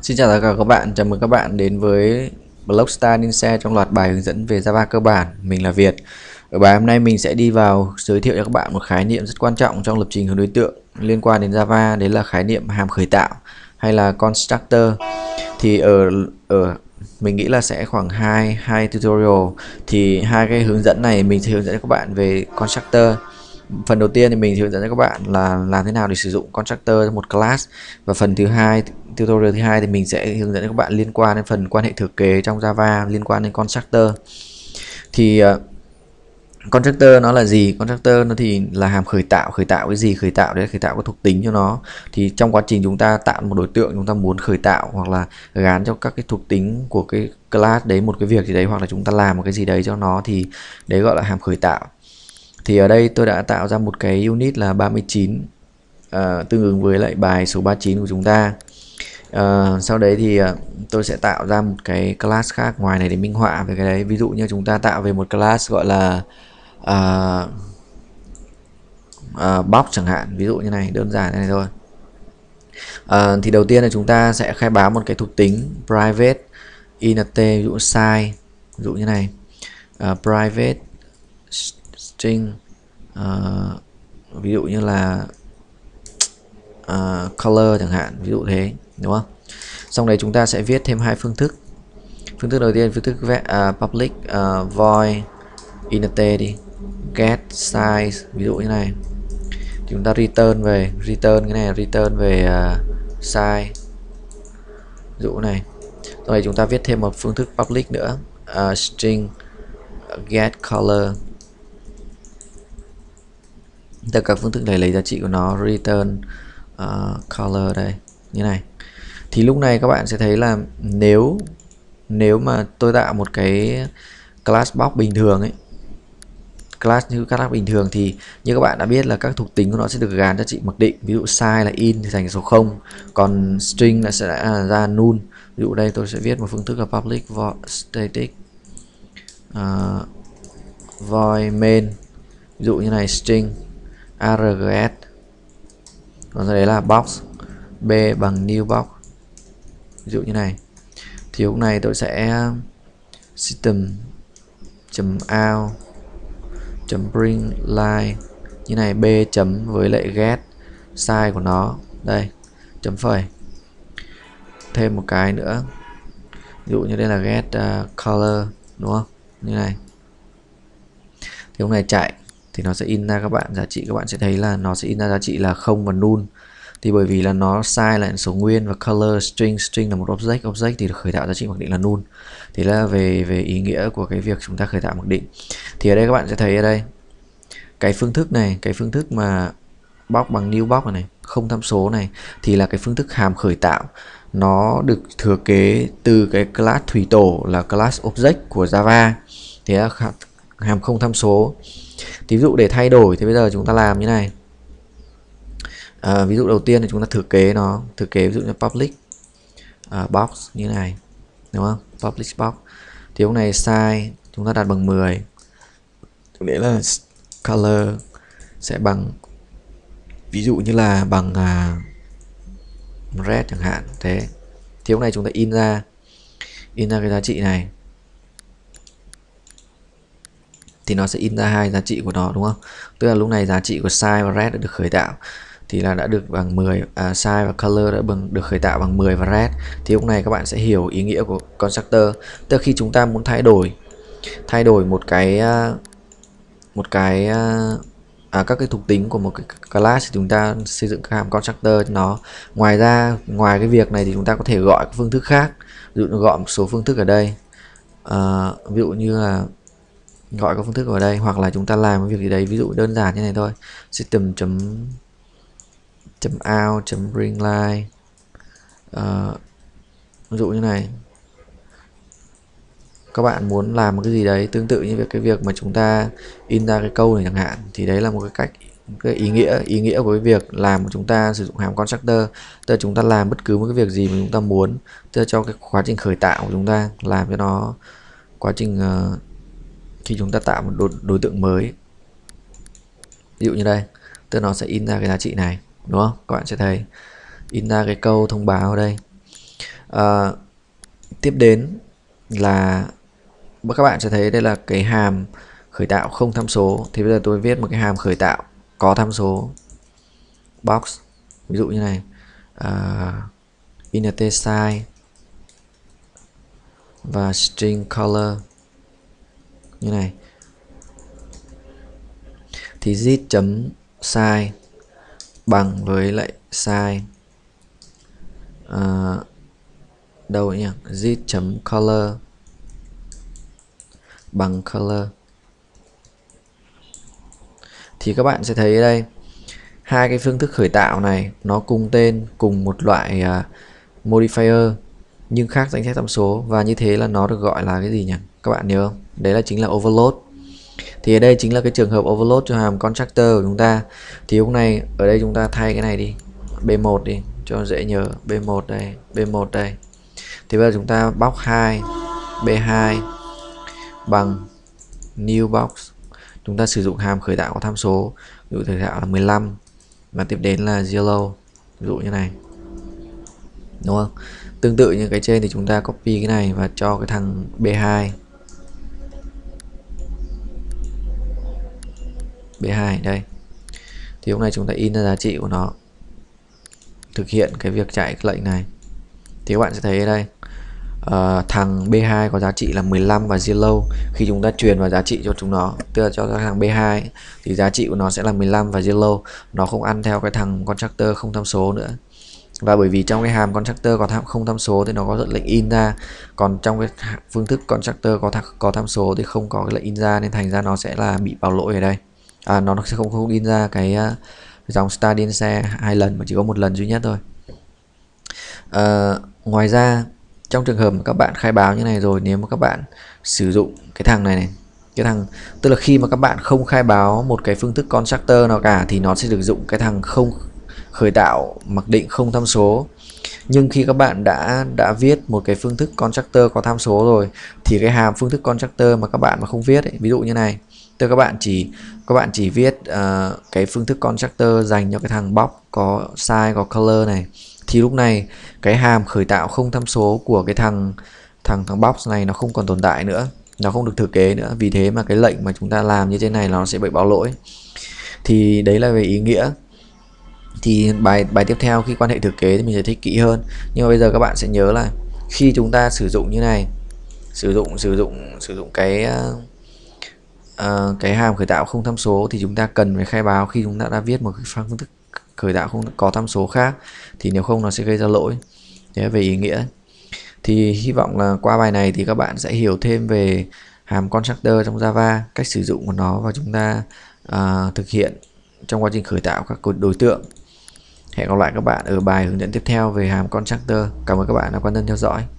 Xin chào tất cả các bạn, chào mừng các bạn đến với Blockstar Ninja trong loạt bài hướng dẫn về Java cơ bản. Mình là Việt. Ở bài hôm nay mình sẽ đi vào giới thiệu cho các bạn một khái niệm rất quan trọng trong lập trình hướng đối tượng liên quan đến Java, đấy là khái niệm hàm khởi tạo hay là constructor. Thì ở mình nghĩ là sẽ khoảng hai tutorial, thì hai cái hướng dẫn này mình sẽ hướng dẫn cho các bạn về constructor. Phần đầu tiên thì mình hướng dẫn cho các bạn là làm thế nào để sử dụng constructor trong một class, và phần thứ hai, tutorial thứ hai, thì mình sẽ hướng dẫn cho các bạn liên quan đến phần quan hệ thừa kế trong Java liên quan đến constructor. Thì constructor nó là gì? Constructor nó thì là hàm khởi tạo. Khởi tạo cái gì? Khởi tạo đấy là khởi tạo có thuộc tính cho nó. Thì trong quá trình chúng ta tạo một đối tượng, chúng ta muốn khởi tạo hoặc là gán cho các cái thuộc tính của cái class đấy một cái việc gì đấy, hoặc là chúng ta làm một cái gì đấy cho nó, thì đấy gọi là hàm khởi tạo. Thì ở đây tôi đã tạo ra một cái unit là 39, tương ứng với lại bài số 39 của chúng ta. Sau đấy thì tôi sẽ tạo ra một cái class khác ngoài này để minh họa về cái đấy. Ví dụ như chúng ta tạo về một class gọi là box chẳng hạn, ví dụ như này, đơn giản này thôi. Thì đầu tiên là chúng ta sẽ khai báo một cái thuộc tính private int, ví dụ size, ví dụ như này, private string, ví dụ như là color chẳng hạn, ví dụ thế, đúng không? Xong đấy chúng ta sẽ viết thêm hai phương thức. Phương thức đầu tiên, phương thức public void int đi, get size, ví dụ như này. Chúng ta return cái này, return về size, ví dụ này. Sau này chúng ta viết thêm một phương thức public nữa, string get color. Tất cả phương thức này lấy giá trị của nó, return color đây, như này. Thì lúc này các bạn sẽ thấy là nếu mà tôi tạo một cái class box bình thường ấy, class bình thường, thì như các bạn đã biết là các thuộc tính của nó sẽ được gán giá trị mặc định. Ví dụ size là in thì thành số 0, còn string là sẽ ra null. Ví dụ đây tôi sẽ viết một phương thức là public void static void main, ví dụ như này, string args, còn sau đấy là box b bằng new box, ví dụ như này. Thì lúc này tôi sẽ system.out bring line như này, b chấm với lại get size của nó đây, chấm phẩy, thêm một cái nữa, ví dụ như đây là get color, đúng không, như này. Thì lúc này chạy thì nó sẽ in ra các bạn giá trị, các bạn sẽ thấy là nó sẽ in ra giá trị là 0 và null. Thì bởi vì là nó size là số nguyên và color string là một object thì được khởi tạo giá trị mặc định là null. Thế là về ý nghĩa của cái việc chúng ta khởi tạo mặc định. Thì ở đây các bạn sẽ thấy ở đây cái phương thức này, cái phương thức mà box bằng new box này, không tham số này, thì là cái phương thức hàm khởi tạo. Nó được thừa kế từ cái class thủy tổ là class object của Java. Thế là hàm không tham số. Thì ví dụ để thay đổi thì bây giờ chúng ta làm như này. Ví dụ đầu tiên là chúng ta thừa kế ví dụ như public box như này, đúng không, public box. Thì lúc này size chúng ta đặt bằng 10, nghĩa là color sẽ bằng, ví dụ như là bằng red chẳng hạn thế. Thì lúc này chúng ta in ra cái giá trị này, thì nó sẽ in ra hai giá trị của nó, đúng không? Tức là lúc này giá trị của size và red đã được khởi tạo, thì là đã được bằng 10, size và color đã được khởi tạo bằng 10 và red. Thì lúc này các bạn sẽ hiểu ý nghĩa của constructor. Tức là khi chúng ta muốn thay đổi một cái các cái thuộc tính của một cái class, thì chúng ta xây dựng các hàm constructor cho nó. Ngoài cái việc này thì chúng ta có thể gọi các phương thức khác, ví dụ gọi một số phương thức ở đây, ví dụ như là gọi các phương thức ở đây, hoặc là chúng ta làm cái việc gì đấy, ví dụ đơn giản như này thôi, system.out bring line, ví dụ như này. Các bạn muốn làm một cái gì đấy tương tự như cái việc mà chúng ta in ra cái câu này chẳng hạn, thì đấy là một cái cách, cái ý nghĩa của cái việc làm của chúng ta sử dụng hàm constructor. Tức là chúng ta làm bất cứ một cái việc gì mà chúng ta muốn, tức là cho cái quá trình khởi tạo của chúng ta, làm cho nó quá trình khi chúng ta tạo một đối tượng mới, ví dụ như đây, tức là nó sẽ in ra cái giá trị này, đúng không? Các bạn sẽ thấy in ra cái câu thông báo ở đây. Tiếp đến là các bạn sẽ thấy đây là cái hàm khởi tạo không tham số. Thì bây giờ tôi viết một cái hàm khởi tạo có tham số box, ví dụ như này, int size và string color như này. Thì zip chấm size bằng với lại size đâu nhỉ, zip chấm color bằng color. Thì các bạn sẽ thấy ở đây hai cái phương thức khởi tạo này nó cùng tên, cùng một loại modifier nhưng khác danh sách tham số, và như thế là nó được gọi là cái gì nhỉ? Các bạn nhớ không? Đấy là chính là overload. Thì ở đây chính là cái trường hợp overload cho hàm constructor của chúng ta. Thì hôm nay ở đây chúng ta thay cái này đi, B1 đi cho dễ nhớ, B1 đây, B1 đây. Thì bây giờ chúng ta box 2 B2 bằng new box. Chúng ta sử dụng hàm khởi tạo có tham số, ví dụ khởi tạo là 15 và tiếp đến là zero, ví dụ như này, đúng không? Tương tự như cái trên thì chúng ta copy cái này và cho cái thằng B2 đây. Thì hôm nay chúng ta in ra giá trị của nó, thực hiện cái việc chạy cái lệnh này. Thì các bạn sẽ thấy ở đây thằng B2 có giá trị là 15 và zero. Khi chúng ta truyền vào giá trị cho chúng nó, tức là cho thằng B2 thì giá trị của nó sẽ là 15 và zero. Nó không ăn theo cái thằng constructor không tham số nữa. Và bởi vì trong cái hàm constructor có không tham số thì nó có lệnh in ra, còn trong cái phương thức constructor có tham số thì không có cái lệnh in ra, nên thành ra nó sẽ là bị báo lỗi ở đây. Nó sẽ không in ra cái dòng start in xe 2 lần mà chỉ có một lần duy nhất thôi. Ngoài ra trong trường hợp mà các bạn khai báo như này rồi, nếu mà các bạn sử dụng cái thằng này, cái thằng tức là khi mà các bạn không khai báo một cái phương thức constructor nào cả thì nó sẽ sử dụng cái thằng không khởi tạo mặc định không tham số. Nhưng khi các bạn đã viết một cái phương thức constructor có tham số rồi thì cái hàm phương thức constructor mà các bạn mà không viết ấy, ví dụ như này, tức là các bạn chỉ viết cái phương thức constructor dành cho cái thằng box có size có color này, thì lúc này cái hàm khởi tạo không tham số của cái thằng box này nó không còn tồn tại nữa, nó không được thừa kế nữa. Vì thế mà cái lệnh mà chúng ta làm như thế này nó sẽ bị báo lỗi. Thì đấy là về ý nghĩa. Thì bài tiếp theo khi quan hệ thừa kế thì mình giải thích kỹ hơn, nhưng mà bây giờ các bạn sẽ nhớ là khi chúng ta sử dụng như này, sử dụng cái hàm khởi tạo không tham số thì chúng ta cần phải khai báo khi chúng ta đã viết một cái phương thức khởi tạo không có tham số khác, thì nếu không nó sẽ gây ra lỗi. Thế về ý nghĩa. Thì hy vọng là qua bài này thì các bạn sẽ hiểu thêm về hàm constructor trong Java, cách sử dụng của nó và chúng ta thực hiện trong quá trình khởi tạo các đối tượng. Hẹn gặp lại các bạn ở bài hướng dẫn tiếp theo về hàm constructor. Cảm ơn các bạn đã quan tâm theo dõi.